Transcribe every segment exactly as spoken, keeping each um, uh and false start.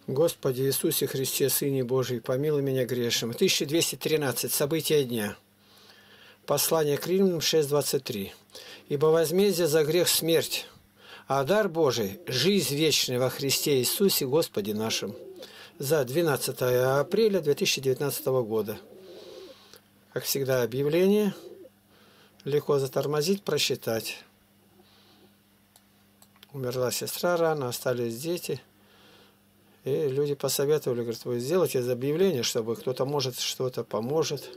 Господи Иисусе Христе, Сыне Божий, помилуй меня грешным. тысяча двести тринадцать. События дня. Послание к Римлянам шесть двадцать три. Ибо возмездие за грех смерть, а дар Божий – жизнь вечная во Христе Иисусе Господе нашим. За двенадцатое апреля две тысячи девятнадцатого года. Как всегда, объявление. Легко затормозить, просчитать. Умерла сестра рано, остались дети. И люди посоветовали, говорят, вы сделайте объявление, чтобы кто-то может что-то поможет.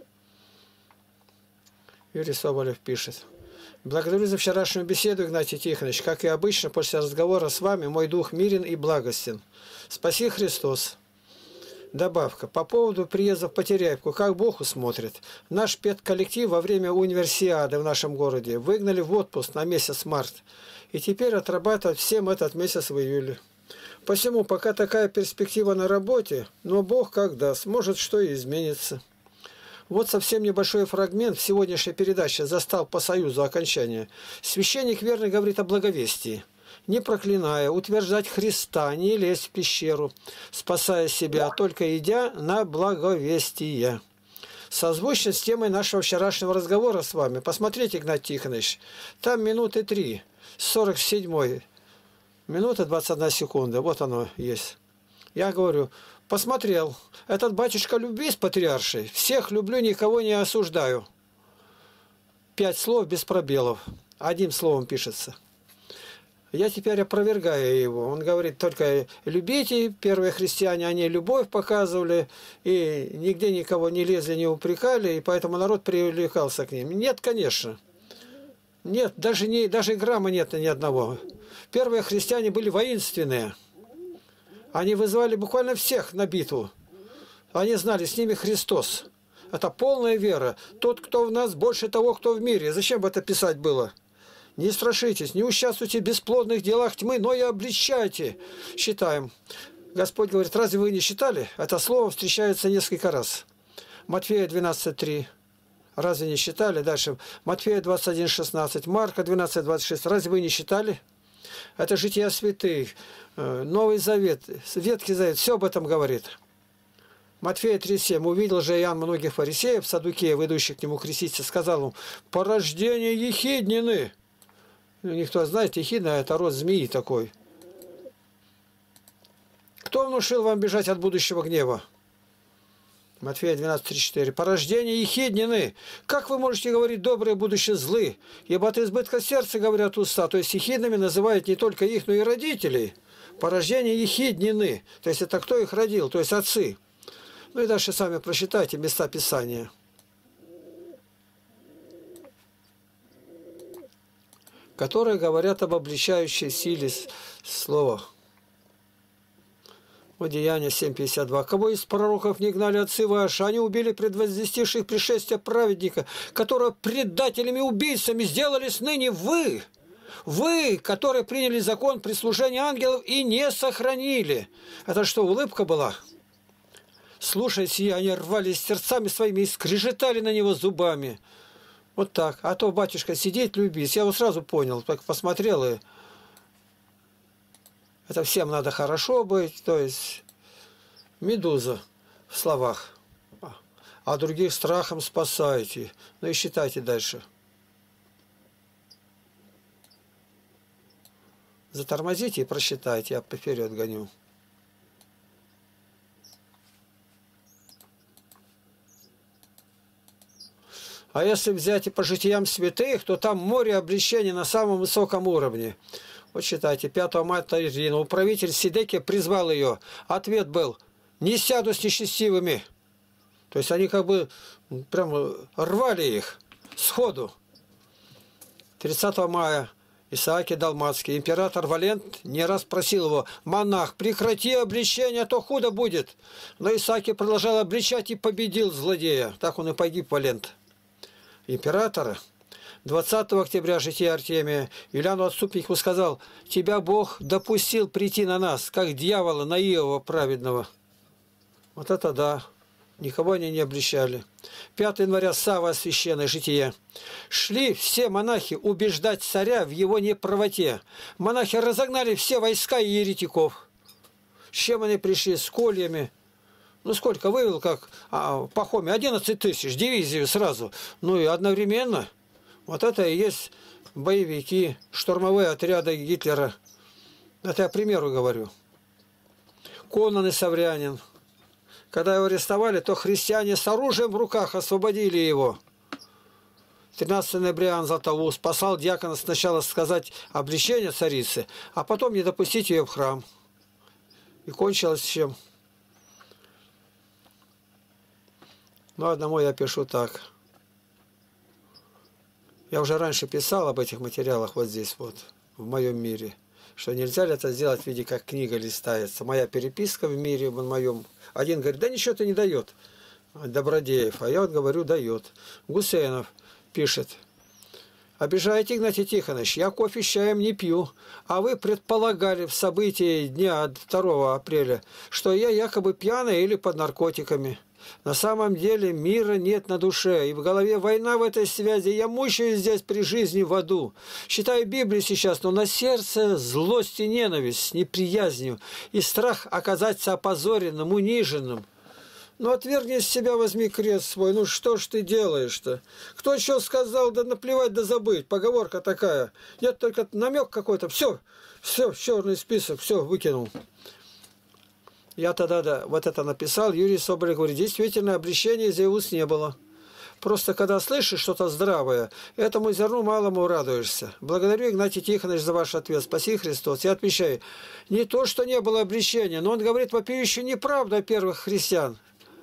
Юрий Соболев пишет. Благодарю за вчерашнюю беседу, Игнатий Тихонович. Как и обычно, после разговора с вами мой дух мирен и благостен. Спаси Христос. Добавка. По поводу приезда в Потеряевку. Как Бог усмотрит. Наш педколлектив во время универсиады в нашем городе выгнали в отпуск на месяц март. И теперь отрабатывать всем этот месяц в июле. Посему пока такая перспектива на работе, но Бог как даст, может что и изменится. Вот совсем небольшой фрагмент в сегодняшней передаче «Застал по союзу окончания». Священник верно говорит о благовестии. Не проклиная, утверждать Христа, не лезть в пещеру, спасая себя, только идя на благовестие. Созвучно с темой нашего вчерашнего разговора с вами. Посмотрите, Игнатий Тихонович, там минуты три, сорок седьмой. Минута двадцать одна секунда. Вот оно есть. Я говорю, посмотрел. Этот батюшка любви с патриаршей. Всех люблю, никого не осуждаю. Пять слов без пробелов. Одним словом пишется. Я теперь опровергаю его. Он говорит, только любите, первые христиане, они любовь показывали, и нигде никого не лезли, не упрекали, и поэтому народ привлекался к ним. Нет, конечно. Нет, даже, не, даже грамма нет ни одного. Первые христиане были воинственные. Они вызывали буквально всех на битву. Они знали, с ними Христос. Это полная вера. Тот, кто в нас, больше того, кто в мире. Зачем бы это писать было? Не страшитесь, не участвуйте в бесплодных делах тьмы, но и обличайте. Считаем. Господь говорит, разве вы не считали? Это слово встречается несколько раз. Матфея двенадцать три. Разве не считали? Дальше. Матфея двадцать один шестнадцать. Марка двенадцать двадцать шесть. Разве вы не считали? Это жития святых. Новый Завет. Ветхий Завет. Все об этом говорит. Матфея три семь. Увидел же Иоанн многих фарисеев, саддукеев, идущих к нему креститься, сказал им, порождение ехиднины. Никто знает, ехидна – это род змеи такой. Кто внушил вам бежать от будущего гнева? Матфея двенадцать тридцать четыре. Порождение ехиднины. Как вы можете говорить доброе, будущее злы? Ибо от избытка сердца говорят уста. То есть ехидными называют не только их, но и родителей. Порождение ехиднины. То есть это кто их родил? То есть отцы. Ну и дальше сами прочитайте места Писания. Которые говорят об обличающей силе слова. Вот Деяния семь пятьдесят два. Кого из пророков не гнали отцы ваши, они убили предвозвестивших пришествия праведника, которого предателями убийцами сделались ныне вы. Вы, которые приняли закон прислужения ангелов и не сохранили. Это что, улыбка была? Слушая сие, они рвались сердцами своими и скрежетали на него зубами. Вот так. А то батюшка сидеть любить. Я его сразу понял, только посмотрел и... Это всем надо хорошо быть, то есть медуза в словах. А других страхом спасаете. Ну и считайте дальше. Затормозите и просчитайте, я вперед гоню. А если взять и по житиям святых, то там море обличения на самом высоком уровне. Вот читайте, пятого мая Ирина, управитель Сидекия призвал ее. Ответ был, не сяду с нечестивыми. То есть они как бы прямо рвали их сходу. тридцатого мая Исааки Далмацкий, император Валент не раз просил его, монах, прекрати обличение, а то худо будет. Но Исааки продолжал обличать и победил злодея. Так он и погиб, Валент. Императора. двадцатого октября жития Артемия Юлиану Отступнику сказал, тебя Бог допустил прийти на нас, как дьявола на Иова праведного. Вот это да. Никого они не обличали. пятого января Сава священное житие. Шли все монахи убеждать царя в его неправоте. Монахи разогнали все войска и еретиков. С чем они пришли? С кольями. Ну, сколько вывел, как а, Пахомий? одиннадцать тысяч, дивизию сразу. Ну, и одновременно. Вот это и есть боевики, штурмовые отряды Гитлера. Это я к примеру говорю. Конан и Саврянин. Когда его арестовали, то христиане с оружием в руках освободили его. тринадцатого ноября он Златоуст послал дьякона сначала сказать обличение царицы, а потом не допустить ее в храм. И кончилось чем? Но одному я пишу так. Я уже раньше писал об этих материалах вот здесь вот, в моем мире. Что нельзя ли это сделать в виде, как книга листается. Моя переписка в мире, в моем. Один говорит, да ничего это не дает. Добродеев. А я вот говорю, дает. Гусейнов пишет. Обижаете, Игнатий Тихонович, я кофе с чаем не пью, а вы предполагали в событии дня второго апреля, что я якобы пьяный или под наркотиками. На самом деле мира нет на душе, и в голове война в этой связи. Я мучаюсь здесь при жизни в аду. Читаю Библию сейчас, но на сердце злость и ненависть с неприязнью и страх оказаться опозоренным, униженным. Ну, отвергни из себя, возьми крест свой. Ну, что ж ты делаешь-то? Кто что сказал, да наплевать, да забыть. Поговорка такая. Нет, только намек какой-то. Все, все, черный список, все, выкинул. Я тогда да, вот это написал. Юрий Соболев говорит, действительно, обращения из уст не было. Просто когда слышишь что-то здравое, этому зерну малому радуешься. Благодарю, Игнатий Тихонович, за ваш ответ. Спаси Христос. Я отвечаю, не то, что не было обращения, но он говорит вопиющую неправду о первых христиан.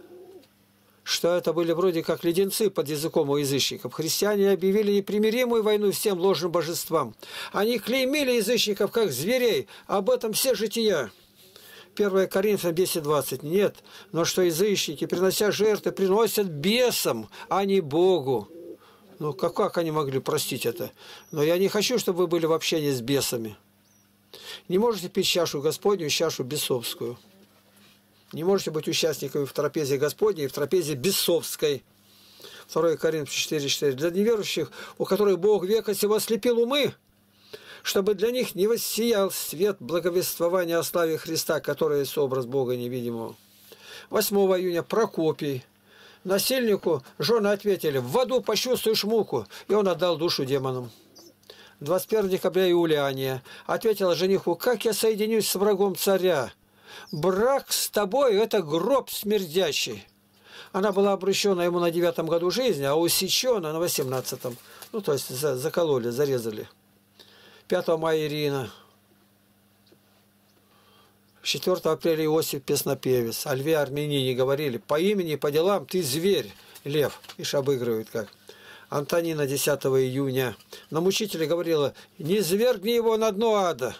Что это были вроде как леденцы под языком у язычников. Христиане объявили непримиримую войну всем ложным божествам. Они клеймили язычников как зверей. Об этом все жития. первое Коринфянам десять двадцать. Нет, но что язычники, принося жертвы, приносят бесам, а не Богу. Ну, как, как они могли простить это? Но я не хочу, чтобы вы были в общении с бесами. Не можете пить чашу Господню и чашу бесовскую. Не можете быть участниками в трапезе Господней и в трапезе бесовской. второе Коринфянам четыре четыре. Для неверующих, у которых Бог века сего ослепил умы, чтобы для них не воссиял свет благовествования о славе Христа, который есть образ Бога невидимого. восьмого июня Прокопий. Насильнику жены ответили, в аду почувствуешь муку, и он отдал душу демонам. двадцать первого декабря Иулиания ответила жениху, как я соединюсь с врагом царя? Брак с тобой – это гроб смердящий. Она была обращена ему на девятом году жизни, а усечена на восемнадцатом. Ну, то есть закололи, зарезали. пятого мая Ирина. четвёртого апреля Иосиф Песнопевец. О льве армянине говорили, по имени и по делам ты зверь, лев. Ишь обыгрывает как. Антонина десятого июня. На мучителя говорила, не звергни его на дно ада.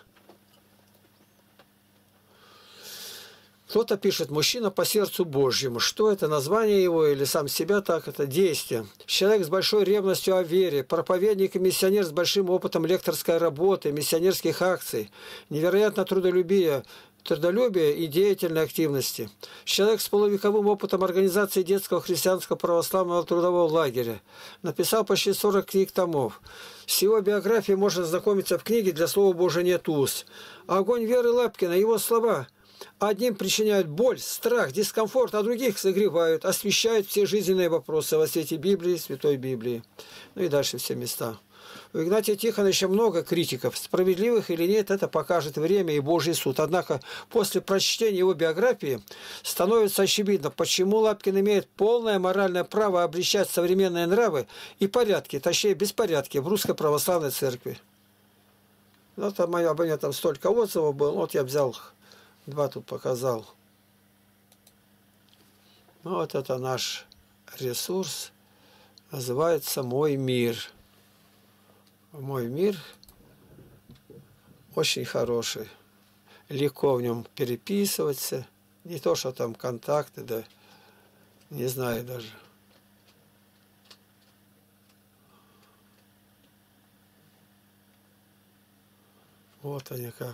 Кто-то пишет, мужчина по сердцу Божьему. Что это, название его или сам себя так? Это действие. Человек с большой ревностью о вере, проповедник и миссионер с большим опытом лекторской работы, миссионерских акций, невероятно трудолюбие, трудолюбие и деятельной активности. Человек с полувековым опытом организации детского христианского православного трудового лагеря. Написал почти сорок книг томов. С его биографией можно знакомиться в книге «Для слова Божия нет уст». Огонь веры Лапкина, его слова – одним причиняют боль, страх, дискомфорт, а других согревают, освещают все жизненные вопросы во свете Библии, Святой Библии. Ну и дальше все места. У Игнатия Тихоновича много критиков. Справедливых или нет, это покажет время и Божий суд. Однако после прочтения его биографии становится очевидно, почему Лапкин имеет полное моральное право обличать современные нравы и порядки, точнее беспорядки в Русской Православной Церкви. Ну, там, обо мне там столько отзывов было, вот я взял... Два тут показал. Ну, вот это наш ресурс. Называется «Мой мир». «Мой мир» очень хороший. Легко в нем переписываться. Не то, что там контакты, да. Не знаю даже. Вот они как.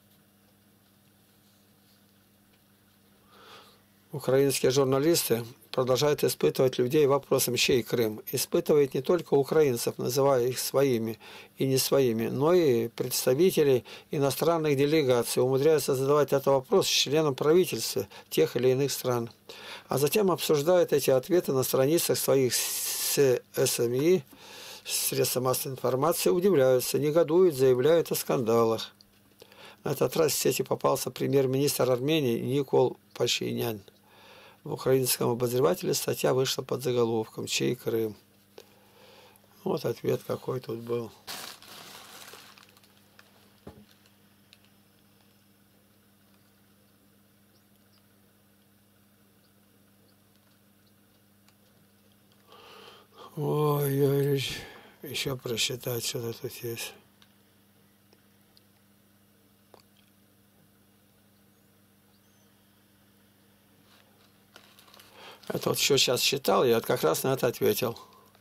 Украинские журналисты продолжает испытывать людей вопросом, чей Крым. Испытывает не только украинцев, называя их своими и не своими, но и представителей иностранных делегаций. Умудряется задавать этот вопрос членам правительства тех или иных стран. А затем обсуждает эти ответы на страницах своих СМИ, средства массовой информации, удивляются, негодуют, заявляют о скандалах. На этот раз в сети попался премьер-министр Армении Никол Пашинян. В украинском обозревателе статья вышла под заголовком «Чей Крым?». Вот ответ какой тут был. Ой, Юрьевич, еще просчитать что-то тут есть. Это вот еще сейчас читал, я как раз на это ответил.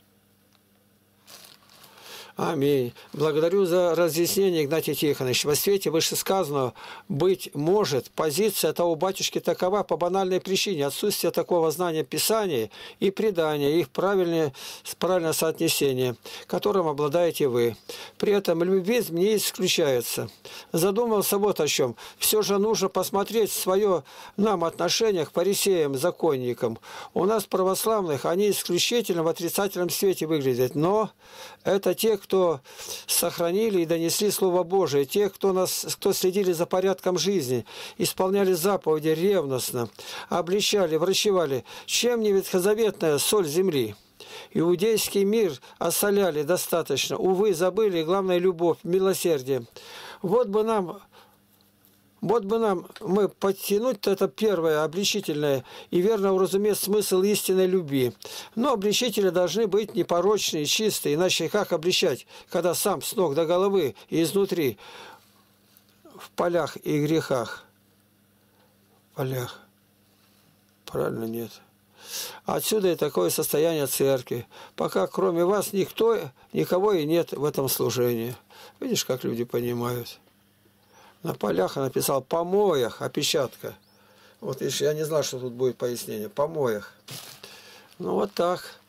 Аминь. Благодарю за разъяснение, Игнатий Тихонович. Во свете вышесказанного, быть может, позиция того батюшки такова по банальной причине отсутствия такого знания Писания и предания, их правильное, правильное соотнесение, которым обладаете вы. При этом любви не исключается. Задумался вот о чем. Все же нужно посмотреть свое нам отношение к фарисеям, законникам. У нас православных они исключительно в отрицательном свете выглядят, но это те, кто сохранили и донесли Слово Божие, те, кто, нас, кто следили за порядком жизни, исполняли заповеди ревностно, обличали, врачевали, чем не ветхозаветная соль земли. Иудейский мир осоляли достаточно, увы, забыли, главное, любовь, милосердие. Вот бы нам... Вот бы нам мы подтянуть это первое, обличительное, и верно уразуметь смысл истинной любви. Но обличители должны быть непорочные, чистые, иначе как обличать, когда сам с ног до головы и изнутри в полях и грехах? В полях. Правильно, нет. Отсюда и такое состояние церкви. Пока кроме вас никто, никого и нет в этом служении. Видишь, как люди понимают. На полях я написал «помоях», опечатка. Вот еще я не знал, что тут будет пояснение. «Помоях». Ну вот так.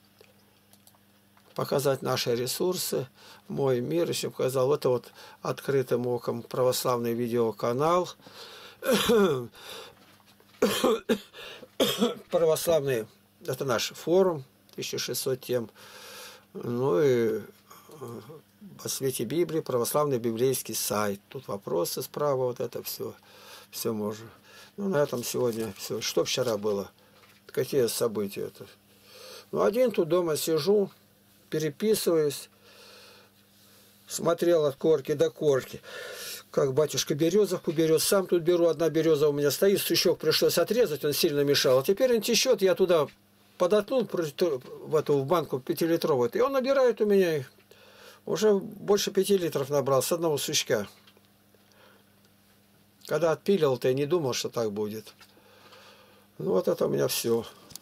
Показать наши ресурсы. Мой мир еще показал. Вот это вот открытым оком православный видеоканал. Православный, это наш форум, тысяча шестьсот тем. Ну и... По свете Библии, православный библейский сайт. Тут вопросы справа, вот это все. Все можно. Ну, на этом сегодня все. Что вчера было? Какие события это? Ну, один тут дома сижу, переписываюсь. Смотрел от корки до корки. Как батюшка березовку берет. Сам тут беру. Одна береза у меня стоит. Сучок пришлось отрезать, он сильно мешал. А теперь он течет, я туда подоткнул в эту в банку пятилитровую. И он набирает у меня их. Уже больше пяти литров набрал с одного сучка. Когда отпилил, то я не думал, что так будет. Ну вот это у меня все.